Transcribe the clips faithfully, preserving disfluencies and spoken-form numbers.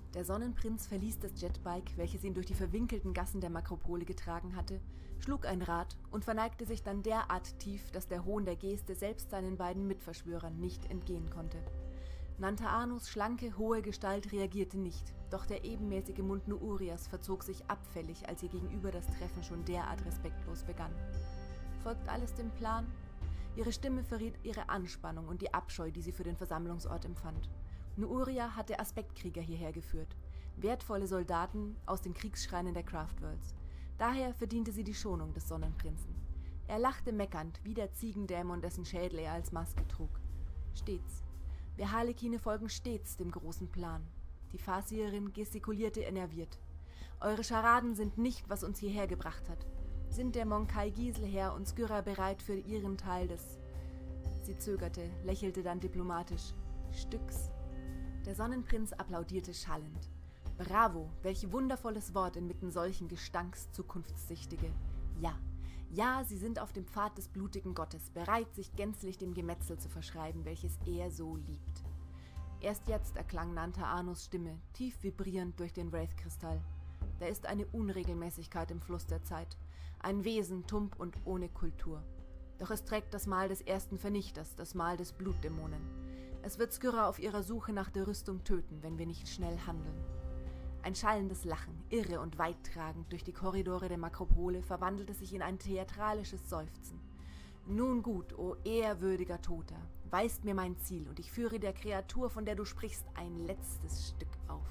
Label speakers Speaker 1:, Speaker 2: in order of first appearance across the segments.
Speaker 1: Der Sonnenprinz verließ das Jetbike, welches ihn durch die verwinkelten Gassen der Makropole getragen hatte, schlug ein Rad und verneigte sich dann derart tief, dass der Hohn der Geste selbst seinen beiden Mitverschwörern nicht entgehen konnte. Nantaanus schlanke, hohe Gestalt reagierte nicht, doch der ebenmäßige Mund Nuurias verzog sich abfällig, als ihr gegenüber das Treffen schon derart respektlos begann. Folgt alles dem Plan? Ihre Stimme verriet ihre Anspannung und die Abscheu, die sie für den Versammlungsort empfand. Nuuria hatte Aspektkrieger hierher geführt, wertvolle Soldaten aus den Kriegsschreinen der Craftworlds. Daher verdiente sie die Schonung des Sonnenprinzen. Er lachte meckernd, wie der Ziegendämon, dessen Schädel er als Maske trug. Stets. Wir Harlekine folgen stets dem großen Plan. Die Farseerin gestikulierte enerviert. Eure Scharaden sind nicht, was uns hierher gebracht hat. Sind der Monkai Giselher und Skyrra bereit für ihren Teil des... Sie zögerte, lächelte dann diplomatisch. Stücks. Der Sonnenprinz applaudierte schallend. Bravo, welch wundervolles Wort inmitten solchen Gestanks Zukunftssichtige. Ja, ja, sie sind auf dem Pfad des blutigen Gottes, bereit, sich gänzlich dem Gemetzel zu verschreiben, welches er so liebt. Erst jetzt erklang Nantaanus Stimme, tief vibrierend durch den Wraith-Kristall. Da ist eine Unregelmäßigkeit im Fluss der Zeit, ein Wesen tump und ohne Kultur. Doch es trägt das Mal des ersten Vernichters, das Mal des Blutdämonen. Es wird Skyrra auf ihrer Suche nach der Rüstung töten, wenn wir nicht schnell handeln. Ein schallendes Lachen, irre und weittragend durch die Korridore der Makropole, verwandelte sich in ein theatralisches Seufzen. Nun gut, o ehrwürdiger Toter, weist mir mein Ziel und ich führe der Kreatur, von der du sprichst, ein letztes Stück auf.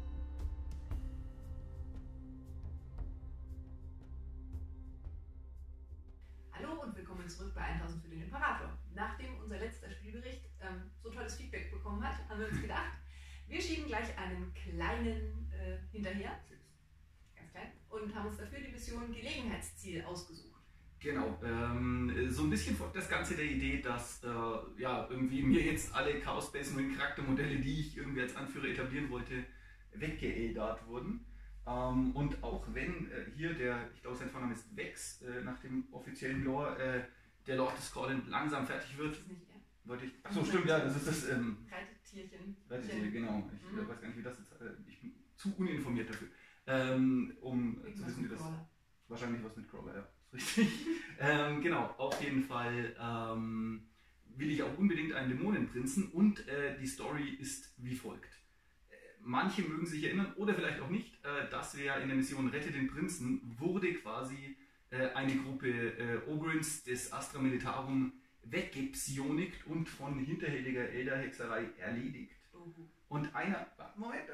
Speaker 2: Hallo und willkommen zurück bei tausend für den Imperator. Nachdem unser letzter Spielbericht ähm, so tolles Feedback bekommen hat, haben wir uns gedacht, wir schieben gleich einen kleinen äh, hinterher, ganz klein, und haben uns dafür die Mission Gelegenheitsziel ausgesucht.
Speaker 3: Genau, ähm, so ein bisschen folgt das Ganze der Idee, dass äh, ja, irgendwie mir jetzt alle Chaos Space Marine Charaktermodelle, die ich irgendwie als Anführer etablieren wollte, weggeeldart wurden. Ähm, und auch wenn äh, hier der, ich glaube sein Vorname ist Vex, äh, nach dem offiziellen Lore, äh, der Lord des Scotland langsam fertig wird.
Speaker 2: Das ist nicht er.
Speaker 3: Wollte ich, achso, stimmt, ja, das ist das. Ähm,
Speaker 2: Reitetierchen.
Speaker 3: Reitetierchen, genau. Ich
Speaker 2: Mhm.
Speaker 3: äh, weiß gar nicht, wie das ist. Äh, ich bin zu uninformiert dafür. Ähm, um
Speaker 2: Irgendwas
Speaker 3: zu wissen, wie das.
Speaker 2: Crawler.
Speaker 3: Wahrscheinlich was mit Crawler, ja. Ist richtig. ähm, genau, auf jeden Fall ähm, will ich auch unbedingt einen Dämonenprinzen und äh, die Story ist wie folgt. Äh, manche mögen sich erinnern oder vielleicht auch nicht, äh, dass wir in der Mission Rette den Prinzen wurde quasi äh, eine Gruppe äh, Ogrins des Astra Militarum weggepsionikt und von hinterhältiger Elderhexerei erledigt.
Speaker 2: Mhm.
Speaker 3: Und einer, Moment,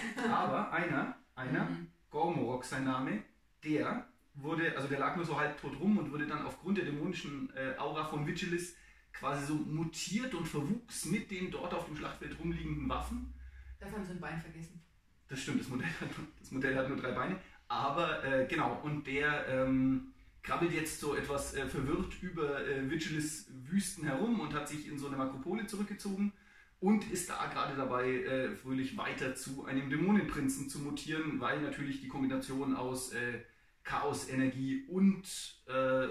Speaker 3: aber einer, einer,
Speaker 2: Mhm.
Speaker 3: Gormorok sein Name, der wurde, also der lag nur so halb tot rum und wurde dann aufgrund der dämonischen äh, Aura von Vigilis quasi so mutiert und verwuchs mit den dort auf dem Schlachtfeld rumliegenden Waffen.
Speaker 2: Dafür haben sie ein Bein vergessen.
Speaker 3: Das stimmt, das Modell hat, das Modell hat nur drei Beine, aber äh, genau, und der ähm, krabbelt jetzt so etwas äh, verwirrt über äh, Vigilis Wüsten herum und hat sich in so eine Makropole zurückgezogen und ist da gerade dabei, äh, fröhlich weiter zu einem Dämonenprinzen zu mutieren, weil natürlich die Kombination aus äh, Chaos-Energie und äh,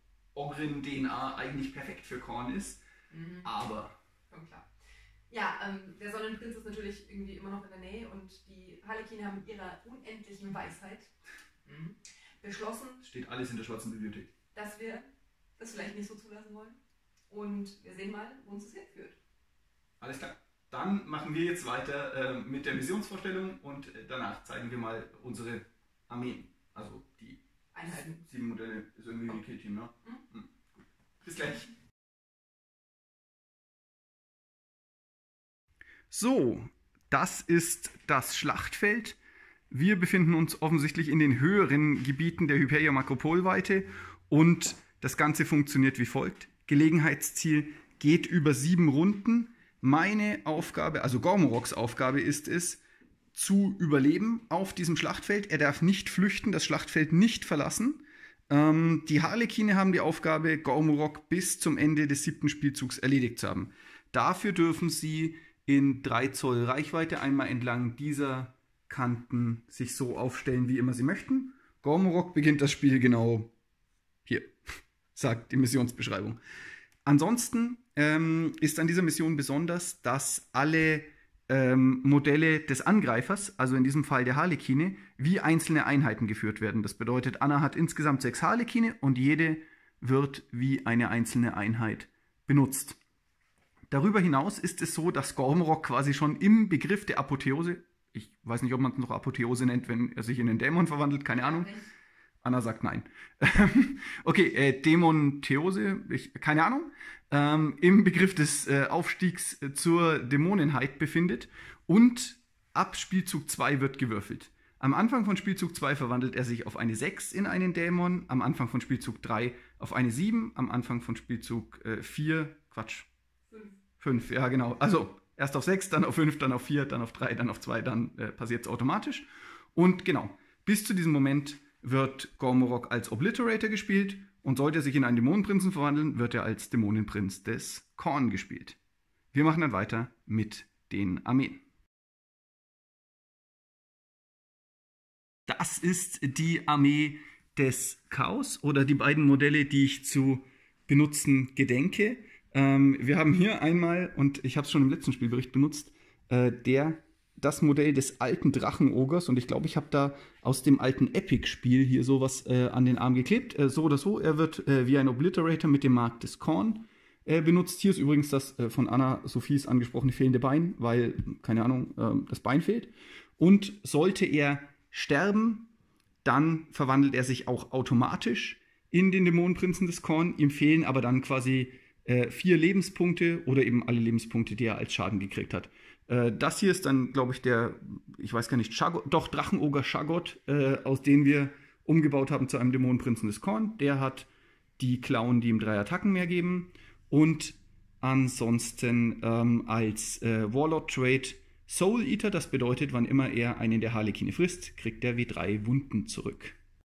Speaker 3: Ogrin-D N A eigentlich perfekt für Khorne ist,
Speaker 2: Mhm.
Speaker 3: aber...
Speaker 2: Schon klar. Ja, ähm, der Sonnenprinz ist natürlich irgendwie immer noch in der Nähe und die Harlekine haben mit ihrer unendlichen Weisheit mhm. beschlossen,
Speaker 3: Steht alles in der schwarzen Bibliothek.
Speaker 2: dass wir das vielleicht nicht so zulassen wollen. Und wir sehen mal, wo uns das hinführt.
Speaker 3: Alles klar. Dann machen wir jetzt weiter äh, mit der Missionsvorstellung und äh, danach zeigen wir mal unsere Armeen. Also die
Speaker 2: Einheiten.
Speaker 3: sieben Modelle ist irgendwie wie Killteam, ne?
Speaker 2: Mhm.
Speaker 3: Mhm. Gut. Bis gleich. So, das ist das Schlachtfeld. Wir befinden uns offensichtlich in den höheren Gebieten der Hyperia-Makropolweite und das Ganze funktioniert wie folgt. Gelegenheitsziel geht über sieben Runden. Meine Aufgabe, also Gormoroks Aufgabe ist es, zu überleben auf diesem Schlachtfeld. Er darf nicht flüchten, das Schlachtfeld nicht verlassen. Ähm, die Harlekine haben die Aufgabe, Gormorok bis zum Ende des siebten Spielzugs erledigt zu haben. Dafür dürfen sie in drei Zoll Reichweite einmal entlang dieser Kanten sich so aufstellen, wie immer sie möchten. Gormorok beginnt das Spiel genau hier, sagt die Missionsbeschreibung. Ansonsten ähm, ist an dieser Mission besonders, dass alle ähm, Modelle des Angreifers, also in diesem Fall der Harlekine, wie einzelne Einheiten geführt werden. Das bedeutet, Anna hat insgesamt sechs Harlekine und jede wird wie eine einzelne Einheit benutzt. Darüber hinaus ist es so, dass Gormorok quasi schon im Begriff der Apotheose, ich weiß nicht, ob man es noch Apotheose nennt, wenn er sich in den Dämon verwandelt, keine Ahnung. Anna sagt nein. Okay, äh, Dämontheose, ich, keine Ahnung. Ähm, im Begriff des äh, Aufstiegs zur Dämonenheit befindet und ab Spielzug zwei wird gewürfelt. Am Anfang von Spielzug zwei verwandelt er sich auf eine sechs in einen Dämon, am Anfang von Spielzug drei auf eine sieben, am Anfang von Spielzug äh, vier, Quatsch, fünf, ja genau, also erst auf sechs, dann auf fünf, dann auf vier, dann auf drei, dann auf zwei, dann äh, passiert es automatisch. Und genau, bis zu diesem Moment wird Gormorok als Obliterator gespielt und sollte er sich in einen Dämonenprinzen verwandeln, wird er als Dämonenprinz des Khorne gespielt. Wir machen dann weiter mit den Armeen. Das ist die Armee des Chaos oder die beiden Modelle, die ich zu benutzen gedenke. Ähm, wir haben hier einmal, und ich habe es schon im letzten Spielbericht benutzt, äh, der, das Modell des alten Drachenogers. Und ich glaube, ich habe da aus dem alten Epic-Spiel hier sowas äh, an den Arm geklebt. Äh, so oder so, er wird äh, wie ein Obliterator mit dem Mark des Khorne äh, benutzt. Hier ist übrigens das äh, von Anna Sophies angesprochene fehlende Bein, weil, keine Ahnung, äh, das Bein fehlt. Und sollte er sterben, dann verwandelt er sich auch automatisch in den Dämonenprinzen des Khorne. Ihm fehlen aber dann quasi äh, vier Lebenspunkte oder eben alle Lebenspunkte, die er als Schaden gekriegt hat. Äh, das hier ist dann, glaube ich, der, ich weiß gar nicht, Shaggot, doch Drachenoger Shaggot, äh, aus dem wir umgebaut haben zu einem Dämonenprinzen des Khorne. Der hat die Klauen, die ihm drei Attacken mehr geben. Und ansonsten ähm, als äh, Warlord-Trade Soul Eater, das bedeutet, wann immer er einen der Harlekine frisst, kriegt er W drei Wunden zurück.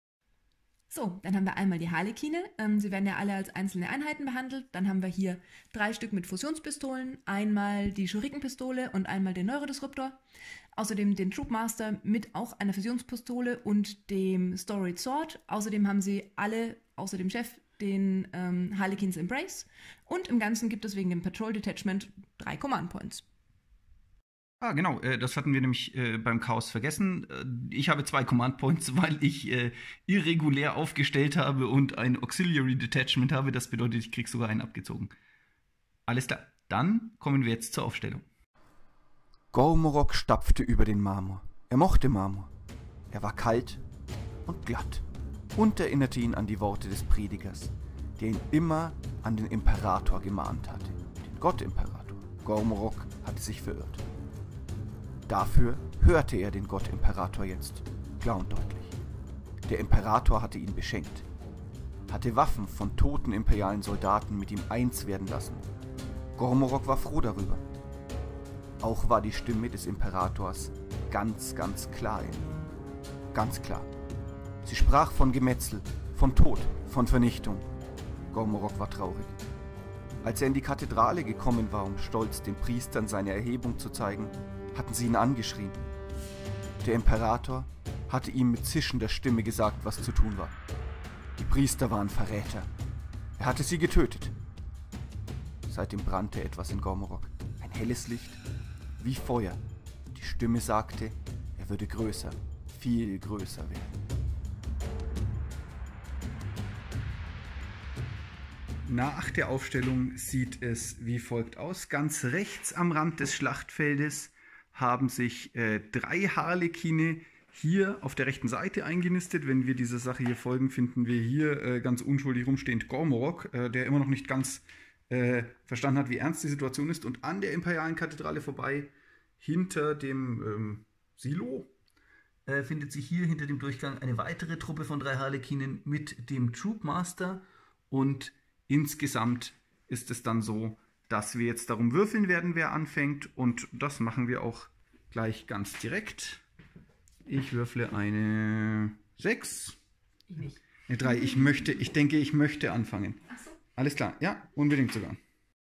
Speaker 1: So, dann haben wir einmal die Harlekine. Ähm, sie werden ja alle als einzelne Einheiten behandelt. Dann haben wir hier drei Stück mit Fusionspistolen. Einmal die Shuriken-Pistole und einmal den Neurodisruptor. Außerdem den Troopmaster mit auch einer Fusionspistole und dem Storied Sword. Außerdem haben sie alle, außer dem Chef, den ähm, Harlequins Embrace. Und im Ganzen gibt es wegen dem Patrol Detachment drei Command Points.
Speaker 3: Ah, genau, äh, das hatten wir nämlich äh, beim Chaos vergessen. Äh, ich habe zwei Command Points, weil ich äh, irregulär aufgestellt habe und ein Auxiliary Detachment habe. Das bedeutet, ich krieg sogar einen abgezogen. Alles klar, dann kommen wir jetzt zur Aufstellung.
Speaker 4: Gormorok stapfte über den Marmor. Er mochte Marmor. Er war kalt und glatt und erinnerte ihn an die Worte des Predigers, der ihn immer an den Imperator gemahnt hatte. Den Gott-Imperator. Gormorok hatte sich verirrt. Dafür hörte er den Gott-Imperator jetzt, klar und deutlich. Der Imperator hatte ihn beschenkt, hatte Waffen von toten imperialen Soldaten mit ihm eins werden lassen. Gormorok war froh darüber. Auch war die Stimme des Imperators ganz, ganz klar in ihm. Ganz klar. Sie sprach von Gemetzel, von Tod, von Vernichtung. Gormorok war traurig. Als er in die Kathedrale gekommen war, um stolz den Priestern seine Erhebung zu zeigen, hatten sie ihn angeschrien. Der Imperator hatte ihm mit zischender Stimme gesagt, was zu tun war. Die Priester waren Verräter. Er hatte sie getötet. Seitdem brannte etwas in Gormorok. Ein helles Licht, wie Feuer. Die Stimme sagte, er würde größer, viel größer werden.
Speaker 3: Nach der Aufstellung sieht es wie folgt aus. Ganz rechts am Rand des Schlachtfeldes haben sich äh, drei Harlekine hier auf der rechten Seite eingenistet. Wenn wir dieser Sache hier folgen, finden wir hier äh, ganz unschuldig rumstehend Gormorok, äh, der immer noch nicht ganz äh, verstanden hat, wie ernst die Situation ist. Und an der imperialen Kathedrale vorbei, hinter dem ähm, Silo, äh, findet sich hier hinter dem Durchgang eine weitere Truppe von drei Harlekinen mit dem Troopmaster. Und insgesamt ist es dann so, dass wir jetzt darum würfeln werden, wer anfängt. Und das machen wir auch gleich ganz direkt. Ich würfle eine sechs.
Speaker 2: Ich nicht.
Speaker 3: Eine drei. Ich möchte, ich denke, ich möchte anfangen.
Speaker 2: Ach so.
Speaker 3: Alles klar, ja, unbedingt sogar.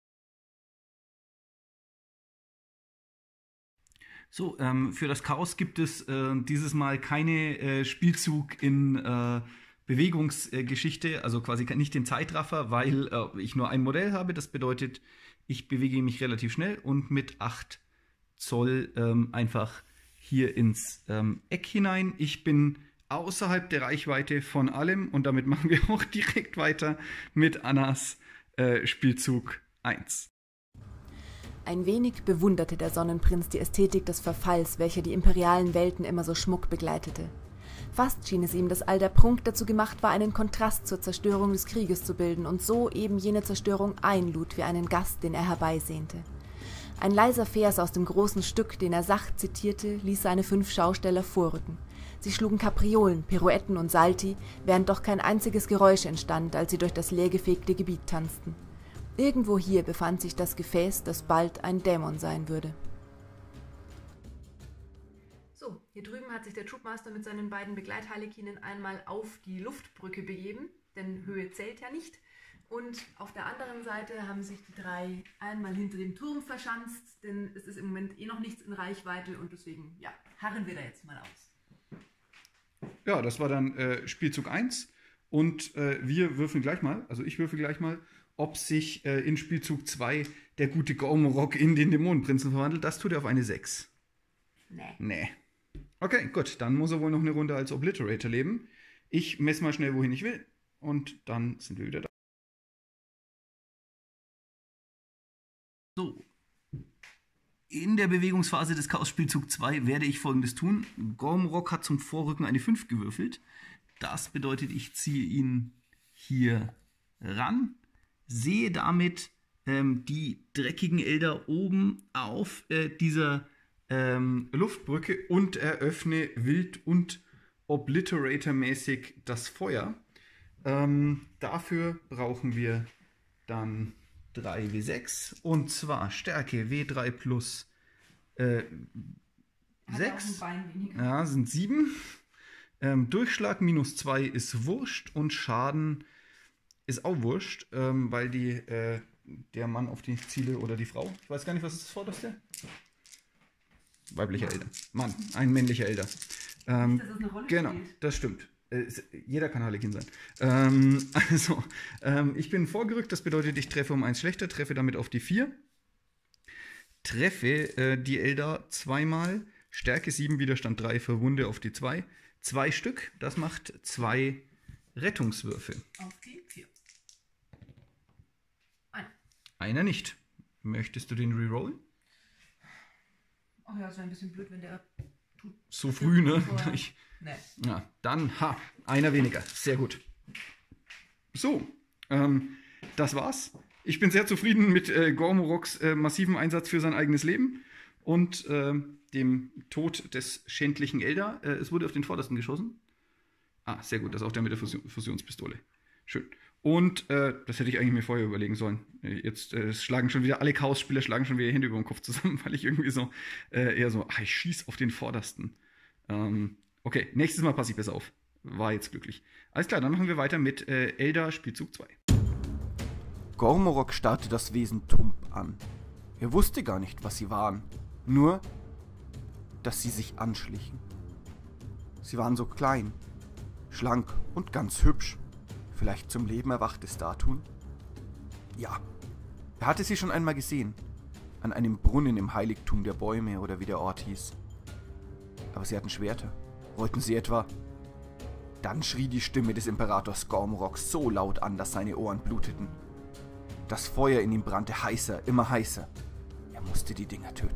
Speaker 3: So, ähm, für das Chaos gibt es äh, dieses Mal keine äh, Spielzug in äh, Bewegungsgeschichte, also quasi nicht den Zeitraffer, weil äh, ich nur ein Modell habe. Das bedeutet, ich bewege mich relativ schnell und mit acht Zoll ähm, einfach hier ins ähm, Eck hinein. Ich bin außerhalb der Reichweite von allem und damit machen wir auch direkt weiter mit Annas äh, Spielzug eins.
Speaker 1: Ein wenig bewunderte der Sonnenprinz die Ästhetik des Verfalls, welcher die imperialen Welten immer so schmuck begleitete. Fast schien es ihm, dass all der Prunk dazu gemacht war, einen Kontrast zur Zerstörung des Krieges zu bilden und so eben jene Zerstörung einlud wie einen Gast, den er herbeisehnte. Ein leiser Vers aus dem großen Stück, den er sacht zitierte, ließ seine fünf Schausteller vorrücken. Sie schlugen Kapriolen, Pirouetten und Salti, während doch kein einziges Geräusch entstand, als sie durch das leergefegte Gebiet tanzten. Irgendwo hier befand sich das Gefäß, das bald ein Dämon sein würde.
Speaker 2: So, hier drüben hat sich der Troopmaster mit seinen beiden Begleitharlekinen einmal auf die Luftbrücke begeben, denn Höhe zählt ja nicht. Und auf der anderen Seite haben sich die drei einmal hinter dem Turm verschanzt, denn es ist im Moment eh noch nichts in Reichweite und deswegen, ja, harren wir da jetzt mal aus.
Speaker 3: Ja, das war dann äh, Spielzug eins und äh, wir würfeln gleich mal, also ich würfel gleich mal, ob sich äh, in Spielzug zwei der gute Gormorok in den Dämonenprinzen verwandelt. Das tut er auf eine sechs.
Speaker 2: Nee.
Speaker 3: Nee. Okay, gut, dann muss er wohl noch eine Runde als Obliterator leben. Ich messe mal schnell, wohin ich will und dann sind wir wieder da. So. In der Bewegungsphase des Chaos-Spielzug zwei werde ich Folgendes tun. Gormorok hat zum Vorrücken eine fünf gewürfelt. Das bedeutet, ich ziehe ihn hier ran, sehe damit ähm, die dreckigen Elder oben auf äh, dieser ähm, Luftbrücke und eröffne wild und Obliterator-mäßig das Feuer. Ähm, dafür brauchen wir dann drei W sechs und zwar Stärke W drei plus äh, sechs. Ja, sind sieben. Ähm, Durchschlag minus zwei ist wurscht und Schaden ist auch wurscht, ähm, weil die, äh, der Mann auf die ich ziele oder die Frau, ich weiß gar nicht, was ist das vorderste? Weiblicher Elder. Mann, ein männlicher Elder. Ähm,
Speaker 2: Dass das eine Rolle
Speaker 3: genau,
Speaker 2: spielt.
Speaker 3: das stimmt. Äh, es- jeder kann Harlekin sein. Ähm, also, ähm, ich bin vorgerückt, das bedeutet, ich treffe um eins schlechter, treffe damit auf die vier. Treffe äh, die Elder zweimal, Stärke sieben, Widerstand drei, Verwunde auf die zwei. Zwei Stück, das macht zwei Rettungswürfe.
Speaker 2: Auf die vier. Ein.
Speaker 3: Einer nicht. Möchtest du den rerollen?
Speaker 2: Ach ja, ist ja ein bisschen blöd, wenn der tut.
Speaker 3: So früh, ne?
Speaker 2: Vorher.
Speaker 3: Ich,
Speaker 2: Nee.
Speaker 3: ja, dann, ha, einer weniger. Sehr gut. So, ähm, das war's. Ich bin sehr zufrieden mit äh, Gormoroks äh, massivem Einsatz für sein eigenes Leben und ähm, dem Tod des schändlichen Elder. Äh, es wurde auf den Vordersten geschossen. Ah, sehr gut, das ist auch der mit der Fusion Fusionspistole. Schön. Und äh, das hätte ich eigentlich mir vorher überlegen sollen. Äh, Jetzt äh, schlagen schon wieder alle Chaos-Spieler schlagen schon wieder die Hände über den Kopf zusammen, weil ich irgendwie so äh, eher so, ach, ich schieß auf den Vordersten. Ähm, okay, nächstes Mal passe ich besser auf. War jetzt glücklich. Alles klar, dann machen wir weiter mit äh, Elder Spielzug zwei.
Speaker 4: Gormorok starrte das Wesen tump an. Er wusste gar nicht, was sie waren. Nur, dass sie sich anschlichen. Sie waren so klein, schlank und ganz hübsch. Vielleicht zum Leben erwachte Statuen? Ja, er hatte sie schon einmal gesehen. An einem Brunnen im Heiligtum der Bäume oder wie der Ort hieß. Aber sie hatten Schwerter. Wollten sie etwa... Dann schrie die Stimme des Imperators Gormorok so laut an, dass seine Ohren bluteten. Das Feuer in ihm brannte heißer, immer heißer. Er musste die Dinger töten.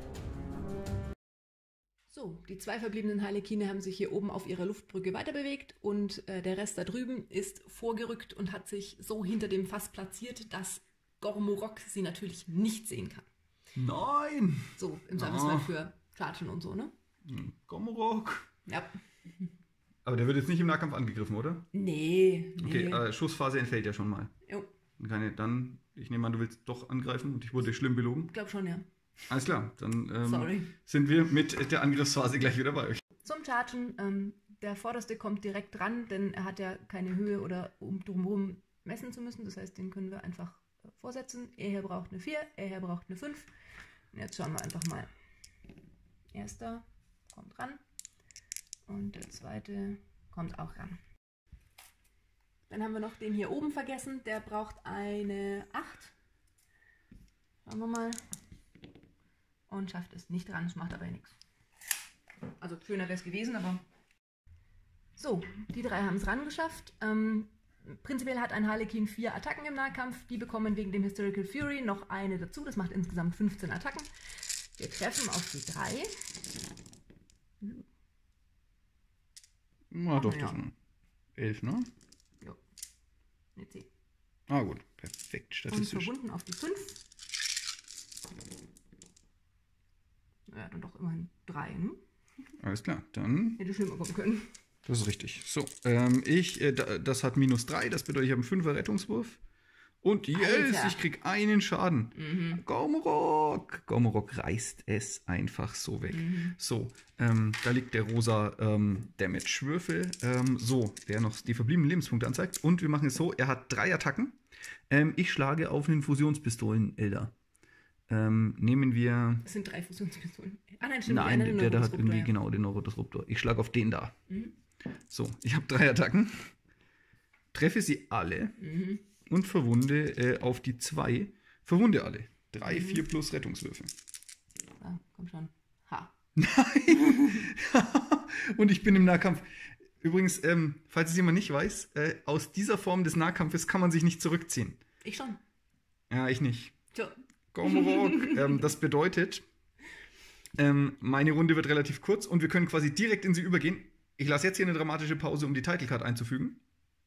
Speaker 1: So, die zwei verbliebenen Harlekine haben sich hier oben auf ihrer Luftbrücke weiterbewegt und äh, der Rest da drüben ist vorgerückt und hat sich so hinter dem Fass platziert, dass Gormorok sie natürlich nicht sehen kann.
Speaker 3: Nein!
Speaker 1: So, im Zweifelsfall
Speaker 3: Ah.
Speaker 1: für Chargen und so, ne?
Speaker 3: Gormorok.
Speaker 1: Ja.
Speaker 3: Aber der wird jetzt nicht im Nahkampf angegriffen, oder?
Speaker 1: Nee, nee.
Speaker 3: Okay, äh, Schussphase entfällt ja schon mal.
Speaker 1: Jo,
Speaker 3: Keine, dann, ich nehme an, du willst doch angreifen und ich wurde schlimm belogen.
Speaker 1: glaub schon, ja.
Speaker 3: Alles klar, dann ähm,
Speaker 1: Sorry.
Speaker 3: sind wir mit der Angriffsphase gleich wieder bei euch.
Speaker 1: Zum Chargen, ähm, der Vorderste kommt direkt dran, denn er hat ja keine Höhe oder um drumherum messen zu müssen. Das heißt, den können wir einfach äh, vorsetzen. Er hier braucht eine vier, er hier braucht eine fünf. Und jetzt schauen wir einfach mal. Erster kommt ran und der zweite kommt auch ran. Dann haben wir noch den hier oben vergessen, der braucht eine acht. Schauen wir mal.
Speaker 2: und schafft es nicht ran. Das macht aber nichts. Also schöner wäre es gewesen, aber... So, die drei haben es rangeschafft. Ähm, prinzipiell hat ein Harlekin vier Attacken im Nahkampf. Die bekommen wegen dem Hysterical Fury noch eine dazu. Das macht insgesamt fünfzehn Attacken. Wir treffen auf die drei.
Speaker 3: Na doch,
Speaker 2: ja.
Speaker 3: das sind elf, ne?
Speaker 2: Ja. Ne, zehn.
Speaker 3: Ah gut, perfekt,
Speaker 2: Und
Speaker 3: statistisch.
Speaker 2: verbunden auf die fünf. Ja, dann doch immerhin drei, ne?
Speaker 3: Alles klar, dann...
Speaker 2: Hätte schlimmer kommen können.
Speaker 3: Das ist richtig. So, ähm, ich, äh, das hat minus drei, das bedeutet, ich habe einen fünfer Rettungswurf. Und yes,
Speaker 2: Alter.
Speaker 3: ich krieg einen Schaden.
Speaker 2: Mhm.
Speaker 3: Gomorok. Gomorok reißt es einfach so weg.
Speaker 2: Mhm.
Speaker 3: So, ähm, da liegt der rosa ähm, Damage-Würfel. Ähm, so, der noch die verbliebenen Lebenspunkte anzeigt. Und wir machen es so, er hat drei Attacken. Ähm, ich schlage auf einen Fusionspistolen-Elder. Ähm, nehmen wir...
Speaker 2: Das sind drei Fusionspistolen. Ah nein, stimmt.
Speaker 3: Nein,
Speaker 2: die eine
Speaker 3: der da hat
Speaker 2: Neurodisruptor,
Speaker 3: irgendwie,
Speaker 2: ja.
Speaker 3: genau, den Neurodisruptor. Ich schlage auf den da.
Speaker 2: Mhm.
Speaker 3: So, ich habe drei Attacken. Treffe sie alle.
Speaker 2: Mhm.
Speaker 3: Und verwunde äh, auf die zwei. Verwunde alle. drei,
Speaker 2: Mhm.
Speaker 3: vier plus Rettungswürfe.
Speaker 2: Ah, komm schon. Ha.
Speaker 3: Nein! Und ich bin im Nahkampf. Übrigens, ähm, falls es jemand nicht weiß, äh, aus dieser Form des Nahkampfes kann man sich nicht zurückziehen.
Speaker 2: Ich schon.
Speaker 3: Ja, ich nicht.
Speaker 2: Tja.
Speaker 3: Gomorok. ähm, das bedeutet, ähm, meine Runde wird relativ kurz und wir können quasi direkt in sie übergehen. Ich lasse jetzt hier eine dramatische Pause, um die Title Card einzufügen.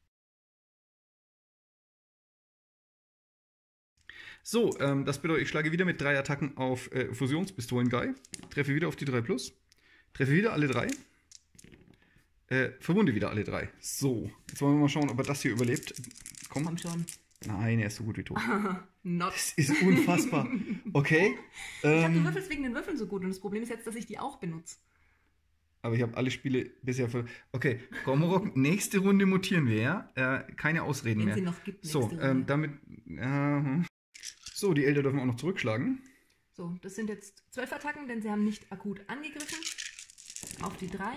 Speaker 3: So, ähm, das bedeutet, ich schlage wieder mit drei Attacken auf äh, Fusionspistolen-Guy. Treffe wieder auf die drei plus. Treffe wieder alle drei. Äh, verwunde wieder alle drei. So, jetzt wollen wir mal schauen, ob er das hier überlebt. Komm.
Speaker 2: Komm schon.
Speaker 3: Nein, er ist so gut wie tot.
Speaker 2: Not.
Speaker 3: Das ist unfassbar. Okay.
Speaker 2: Ich habe du
Speaker 3: Ähm,
Speaker 2: würfelst wegen den Würfeln so gut und das Problem ist jetzt, dass ich die auch benutze.
Speaker 3: aber ich habe alle Spiele bisher für. Okay, Gomorok, nächste Runde mutieren wir, ja? Äh, keine Ausreden
Speaker 2: Wenn
Speaker 3: mehr.
Speaker 2: sie noch gibt.
Speaker 3: So,
Speaker 2: nächste
Speaker 3: ähm,
Speaker 2: Runde.
Speaker 3: damit. Äh, so, die Elder dürfen auch noch zurückschlagen.
Speaker 2: So, das sind jetzt zwölf Attacken, denn sie haben nicht akut angegriffen. Auf die drei.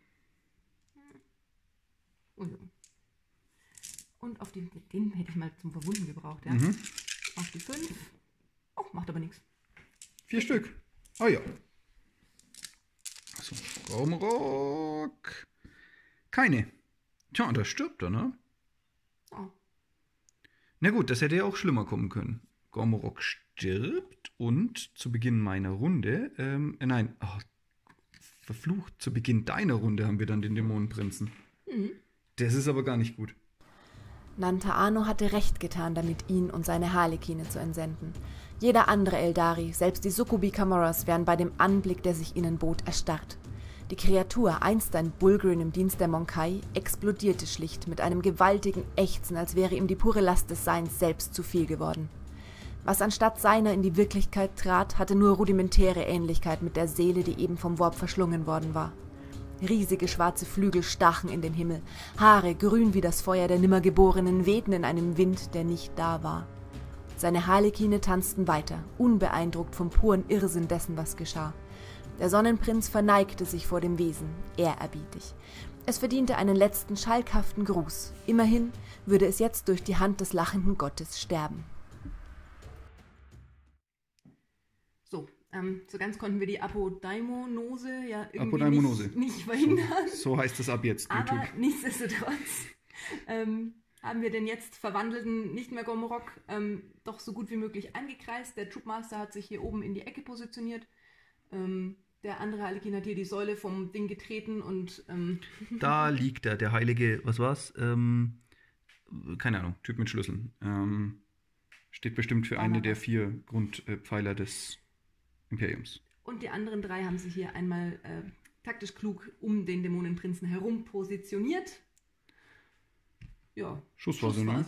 Speaker 2: Und auf die, den hätte ich mal zum Verwunden gebraucht, ja.
Speaker 3: Mhm.
Speaker 2: Auf die fünf. Oh, macht aber nichts.
Speaker 3: Vier Stück. Ah ja. So, Gomorok. Keine. Tja, da stirbt er, ne?
Speaker 2: Oh.
Speaker 3: Na gut, das hätte ja auch schlimmer kommen können. Gomorok stirbt und zu Beginn meiner Runde, ähm, äh, nein, oh, verflucht, zu Beginn deiner Runde haben wir dann den Dämonenprinzen.
Speaker 2: Mhm.
Speaker 3: Das ist aber gar nicht gut.
Speaker 1: Nantaano hatte recht getan, damit ihn und seine Harlekine zu entsenden. Jeder andere Eldari, selbst die Succubi Camoras, wären bei dem Anblick, der sich ihnen bot, erstarrt. Die Kreatur, einst ein Bullgrin im Dienst der Monkai, explodierte schlicht mit einem gewaltigen Ächzen, als wäre ihm die pure Last des Seins selbst zu viel geworden. Was anstatt seiner in die Wirklichkeit trat, hatte nur rudimentäre Ähnlichkeit mit der Seele, die eben vom Warp verschlungen worden war. Riesige schwarze Flügel stachen in den Himmel, Haare, grün wie das Feuer der Nimmergeborenen, wehten in einem Wind, der nicht da war. Seine Harlekine tanzten weiter, unbeeindruckt vom puren Irrsinn dessen, was geschah. Der Sonnenprinz verneigte sich vor dem Wesen, ehrerbietig. Es verdiente einen letzten schalkhaften Gruß. Immerhin würde es jetzt durch die Hand des lachenden Gottes sterben.
Speaker 2: So, ähm, so ganz konnten wir die Apodaimonose ja irgendwie
Speaker 3: Apodaimonose.
Speaker 2: nicht, nicht verhindern.
Speaker 3: So heißt das ab jetzt,
Speaker 2: Aber
Speaker 3: YouTube.
Speaker 2: nichtsdestotrotz ähm, haben wir den jetzt verwandelten, nicht mehr Gomorok, ähm, doch so gut wie möglich angekreist. Der Troopmaster hat sich hier oben in die Ecke positioniert. Ähm, der andere Harlekin hat hier die Säule vom Ding getreten und... Ähm,
Speaker 3: Da liegt er, der heilige, was war's? Ähm, keine Ahnung, Typ mit Schlüsseln. Ähm, steht bestimmt für eine der vier Grundpfeiler des Imperiums.
Speaker 2: Und die anderen drei haben sich hier einmal äh, taktisch klug um den Dämonenprinzen herum positioniert. Ja,
Speaker 3: Schussphase, ne?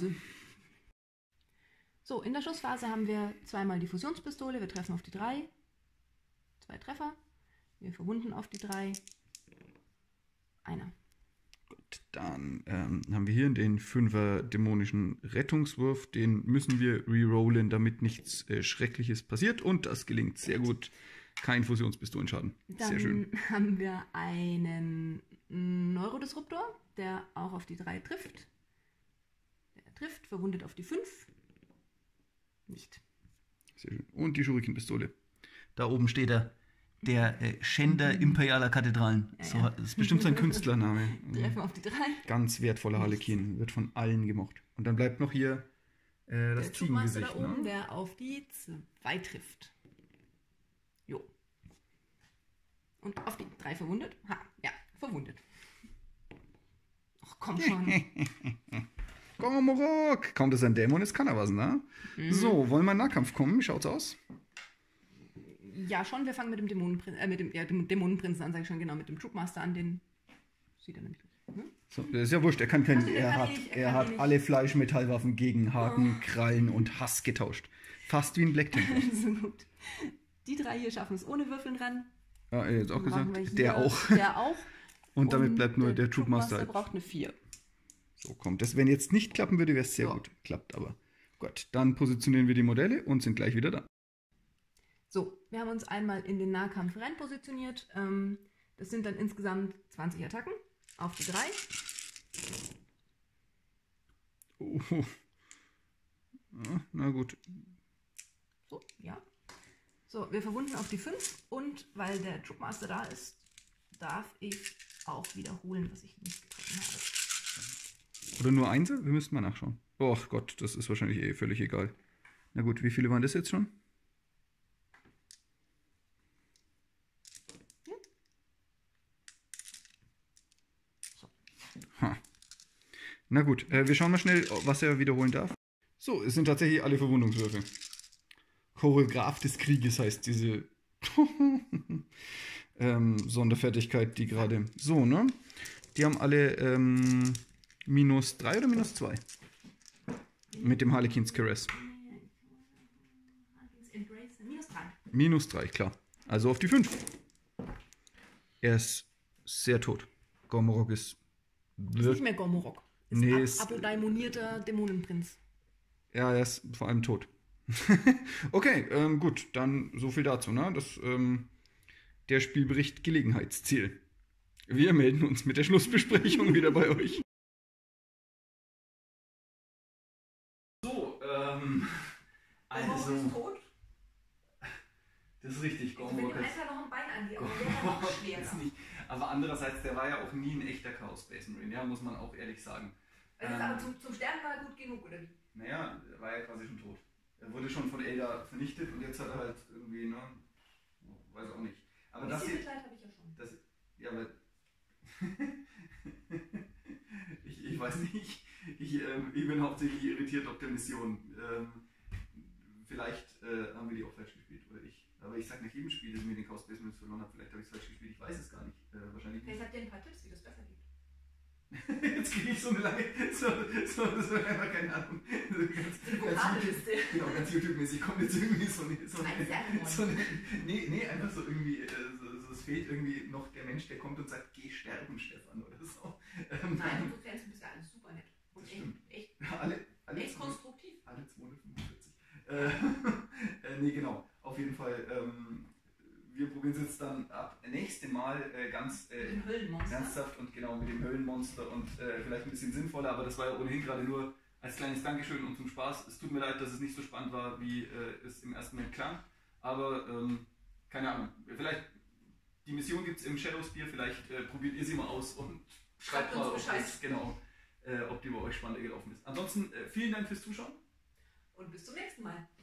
Speaker 2: So, in der Schussphase haben wir zweimal die Fusionspistole. Wir treffen auf die drei. Zwei Treffer. Wir verwunden auf die drei. Einer.
Speaker 3: Gut, dann ähm, haben wir hier den Fünfer dämonischen Rettungswurf. Den müssen wir rerollen, damit nichts äh, Schreckliches passiert. Und das gelingt sehr gut. Kein Fusionspistolenschaden.
Speaker 2: Dann
Speaker 3: Sehr schön.
Speaker 2: haben wir einen Neurodisruptor, der auch auf die drei trifft. Der trifft, verwundet auf die fünf. Nicht.
Speaker 3: Sehr schön. Und die Schurikenpistole.
Speaker 5: Da oben steht er. Der äh, Schänder imperialer Kathedralen.
Speaker 1: Ja,
Speaker 5: So,
Speaker 1: ja.
Speaker 5: das ist bestimmt sein Künstlername.
Speaker 1: Treffen auf die drei.
Speaker 3: Ganz wertvoller Harlekin. Wird von allen gemocht. Und dann bleibt noch hier äh, das
Speaker 1: Der Zugmaster
Speaker 3: Ziegengesicht.
Speaker 1: da oben,
Speaker 3: Ne?
Speaker 1: der auf die zwei trifft. Jo. Und auf die drei verwundet. Ha, ja, verwundet. Ach, komm schon.
Speaker 3: Gormorok! Kaum, dass er ein Dämon ist, kann er was, ne?
Speaker 1: Mhm.
Speaker 3: So, wollen wir in Nahkampf kommen? Wie schaut's aus?
Speaker 1: Ja, schon, wir fangen mit dem Dämonenprinzen, äh, mit dem, ja, dem Dämonenprinzen an, sag ich schon, genau, mit dem Trupmaster an, den sieht er nämlich durch. Hm?
Speaker 3: So, das ist ja wurscht, er kann kein,
Speaker 1: Ach so, der
Speaker 3: er
Speaker 1: kann
Speaker 3: hat,
Speaker 1: nicht, er
Speaker 3: er
Speaker 1: kann
Speaker 3: hat
Speaker 1: nicht.
Speaker 3: alle Fleischmetallwaffen gegen Haken, Krallen und Hass getauscht. Fast wie ein Black Templar.
Speaker 1: So gut. Die drei hier schaffen es ohne Würfeln ran.
Speaker 3: Ja, er jetzt auch
Speaker 1: Dann brauchen wir
Speaker 3: gesagt.
Speaker 1: hier-
Speaker 3: Der auch.
Speaker 1: Der auch.
Speaker 3: Und damit bleibt nur der Trupmaster.
Speaker 1: Trupmaster braucht eine vier.
Speaker 3: So kommt es. Wenn jetzt nicht klappen würde, wäre es sehr
Speaker 1: So.
Speaker 3: gut. Klappt aber. Gut, dann positionieren wir die Modelle und sind gleich wieder da.
Speaker 1: So, wir haben uns einmal in den Nahkampf rein positioniert. Ähm, das sind dann insgesamt zwanzig Attacken auf die drei.
Speaker 3: Oh. Ja, na gut.
Speaker 1: So, ja. So, wir verwunden auf die fünf und weil der Trupmaster da ist, darf ich auch wiederholen, was ich nicht getroffen habe.
Speaker 3: Oder nur Einser? Wir müssten mal nachschauen. Oh Gott, das ist wahrscheinlich eh völlig egal. Na gut, wie viele waren das jetzt schon? Ha. Na gut, äh, wir schauen mal schnell, was er wiederholen darf. So, es sind tatsächlich alle Verwundungswürfe. Choreograf des Krieges heißt diese ähm, Sonderfertigkeit, die gerade... So, ne? Die haben alle ähm, minus drei oder minus zwei? Mit dem Harlequins Caress.
Speaker 1: Minus drei.
Speaker 3: Minus drei, klar. Also auf die fünf. Er ist sehr tot. Gormorok ist...
Speaker 1: Ist nicht mehr Gormorok. Ist
Speaker 3: Nee,
Speaker 1: ab,
Speaker 3: ist-
Speaker 1: apodaimonierter Dämonenprinz.
Speaker 3: Ja, er ist vor allem tot. Okay, ähm, gut, dann so viel dazu. Ne? Das, ähm, der Spielbericht Gelegenheitsziel. Wir melden uns mit der Schlussbesprechung wieder bei euch. So, ähm,
Speaker 2: Gormorok ist tot.
Speaker 3: das ist richtig,
Speaker 2: Wenn dem einfach noch ein Bein angeht, aber der wäre noch
Speaker 3: Ist
Speaker 2: schwerer.
Speaker 3: nicht. Aber andererseits, der war ja auch nie ein echter Chaos Space Marine, ja, muss man auch ehrlich sagen.
Speaker 2: Das ist
Speaker 3: Ähm,
Speaker 2: aber zum, zum Sterben war er gut genug, oder wie?
Speaker 3: Naja, er war ja quasi schon tot. Er wurde schon von Elda vernichtet und jetzt hat er halt irgendwie, ne, weiß auch nicht. Aber
Speaker 2: Ein
Speaker 3: das
Speaker 2: bisschen
Speaker 3: hier,
Speaker 2: Mitleid habe ich ja schon.
Speaker 3: das, ja, aber ich, ich weiß nicht, ich, ähm, ich bin hauptsächlich irritiert auf der Mission. Ähm, vielleicht äh, haben wir die auch falsch gespielt, oder ich. Aber ich sag nach jedem Spiel, dass ich mir den Chaos Space Marines verloren habe, vielleicht habe ich es falsch gespielt, ich weiß es gar nicht. Äh, wahrscheinlich nicht.
Speaker 2: Vielleicht habt ihr ein paar Tipps, wie das besser geht.
Speaker 3: Jetzt kriege ich so eine lange, so, so, so einfach keine Ahnung. Ganz,
Speaker 2: Die Vokabelliste.
Speaker 3: Genau, ganz YouTube-mäßig kommt jetzt irgendwie so eine, so
Speaker 2: Ein
Speaker 3: eine,
Speaker 2: Sermon.
Speaker 3: so eine nee, nee, einfach so irgendwie, äh, so, so, es fehlt irgendwie noch der Mensch, der kommt und sagt, geh sterben, Stefan, oder so. Ähm,
Speaker 2: Nein, du kennst bisher alles super nett. Und
Speaker 3: Das
Speaker 2: echt,
Speaker 3: stimmt.
Speaker 2: echt,
Speaker 3: alle, alle,
Speaker 2: echt konstruktiv.
Speaker 3: alle zweihundertfünfundvierzig. Äh, äh, nee, genau, auf jeden Fall, ähm, wir probieren es jetzt dann ab nächstem Mal äh, ganz
Speaker 2: Mit
Speaker 3: äh,
Speaker 2: dem Höllenmonster.
Speaker 3: ernsthaft und genau mit dem Höllenmonster und äh, vielleicht ein bisschen sinnvoller, aber das war ja ohnehin gerade nur als kleines Dankeschön und zum Spaß. Es tut mir leid, dass es nicht so spannend war, wie äh, es im ersten Moment klang, aber ähm, keine Ahnung, vielleicht die Mission gibt es im Shadowspear, vielleicht äh, probiert ihr sie mal aus und schreibt
Speaker 2: Schreibt
Speaker 3: mal,
Speaker 2: uns
Speaker 3: ob,
Speaker 2: Bescheid.
Speaker 3: das, genau, äh, ob die bei euch spannender gelaufen ist. Ansonsten äh, vielen Dank fürs Zuschauen.
Speaker 2: Und bis zum nächsten Mal.